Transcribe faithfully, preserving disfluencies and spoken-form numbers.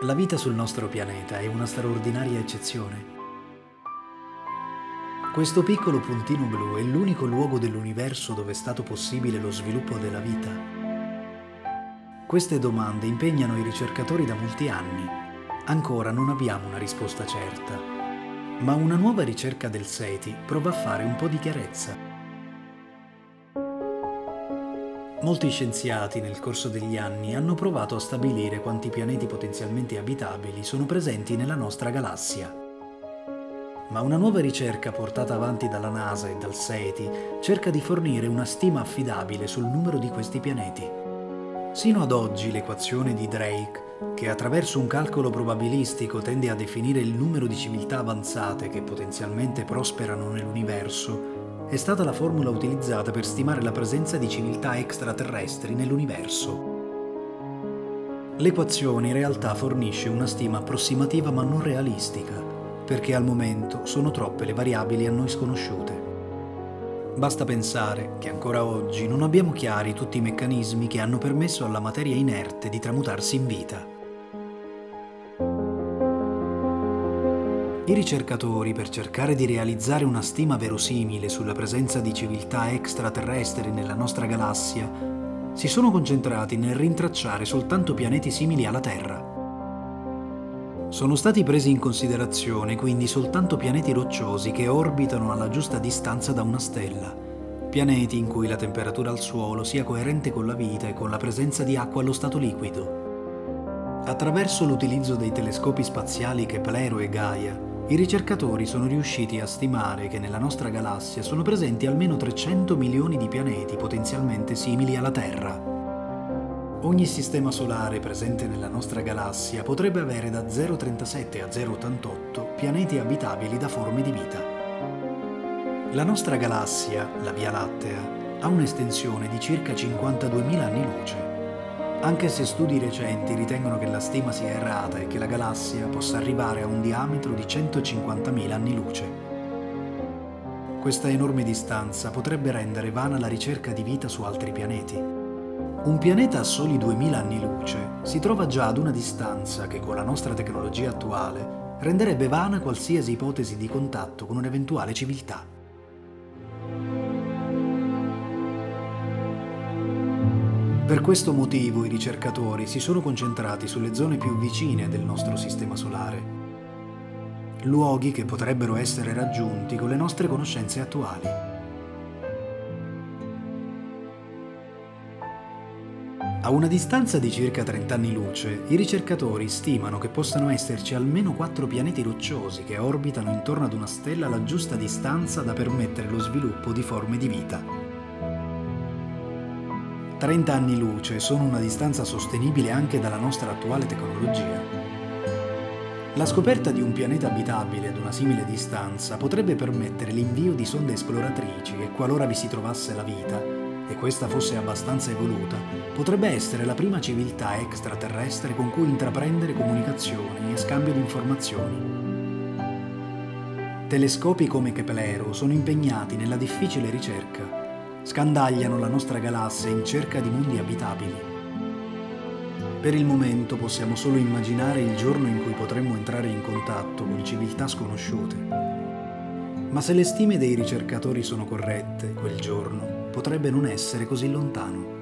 La vita sul nostro pianeta è una straordinaria eccezione. Questo piccolo puntino blu è l'unico luogo dell'universo dove è stato possibile lo sviluppo della vita. Queste domande impegnano i ricercatori da molti anni. Ancora non abbiamo una risposta certa, ma una nuova ricerca del SETI prova a fare un po' di chiarezza. Molti scienziati nel corso degli anni hanno provato a stabilire quanti pianeti potenzialmente abitabili sono presenti nella nostra galassia. Ma una nuova ricerca portata avanti dalla NASA e dal SETI cerca di fornire una stima affidabile sul numero di questi pianeti. Sino ad oggi l'equazione di Drake, che attraverso un calcolo probabilistico tende a definire il numero di civiltà avanzate che potenzialmente prosperano nell'universo, è stata la formula utilizzata per stimare la presenza di civiltà extraterrestri nell'universo. L'equazione in realtà fornisce una stima approssimativa ma non realistica, perché al momento sono troppe le variabili a noi sconosciute. Basta pensare che ancora oggi non abbiamo chiari tutti i meccanismi che hanno permesso alla materia inerte di tramutarsi in vita. I ricercatori, per cercare di realizzare una stima verosimile sulla presenza di civiltà extraterrestri nella nostra galassia, si sono concentrati nel rintracciare soltanto pianeti simili alla Terra. Sono stati presi in considerazione quindi soltanto pianeti rocciosi che orbitano alla giusta distanza da una stella, pianeti in cui la temperatura al suolo sia coerente con la vita e con la presenza di acqua allo stato liquido. Attraverso l'utilizzo dei telescopi spaziali Keplero e Gaia, i ricercatori sono riusciti a stimare che nella nostra galassia sono presenti almeno trecento milioni di pianeti potenzialmente simili alla Terra. Ogni sistema solare presente nella nostra galassia potrebbe avere da zero virgola trentasette a zero virgola ottantotto pianeti abitabili da forme di vita. La nostra galassia, la Via Lattea, ha un'estensione di circa cinquantaduemila anni luce. Anche se studi recenti ritengono che la stima sia errata e che la galassia possa arrivare a un diametro di centocinquantamila anni luce. Questa enorme distanza potrebbe rendere vana la ricerca di vita su altri pianeti. Un pianeta a soli duemila anni luce si trova già ad una distanza che con la nostra tecnologia attuale renderebbe vana qualsiasi ipotesi di contatto con un'eventuale civiltà. Per questo motivo i ricercatori si sono concentrati sulle zone più vicine del nostro sistema solare, luoghi che potrebbero essere raggiunti con le nostre conoscenze attuali. A una distanza di circa trenta anni luce, i ricercatori stimano che possano esserci almeno quattro pianeti rocciosi che orbitano intorno ad una stella alla giusta distanza da permettere lo sviluppo di forme di vita. trenta anni luce sono una distanza sostenibile anche dalla nostra attuale tecnologia. La scoperta di un pianeta abitabile ad una simile distanza potrebbe permettere l'invio di sonde esploratrici e qualora vi si trovasse la vita, e questa fosse abbastanza evoluta, potrebbe essere la prima civiltà extraterrestre con cui intraprendere comunicazioni e scambio di informazioni. Telescopi come Keplero sono impegnati nella difficile ricerca. Scandagliano la nostra galassia in cerca di mondi abitabili. Per il momento possiamo solo immaginare il giorno in cui potremmo entrare in contatto con civiltà sconosciute. Ma se le stime dei ricercatori sono corrette, quel giorno potrebbe non essere così lontano.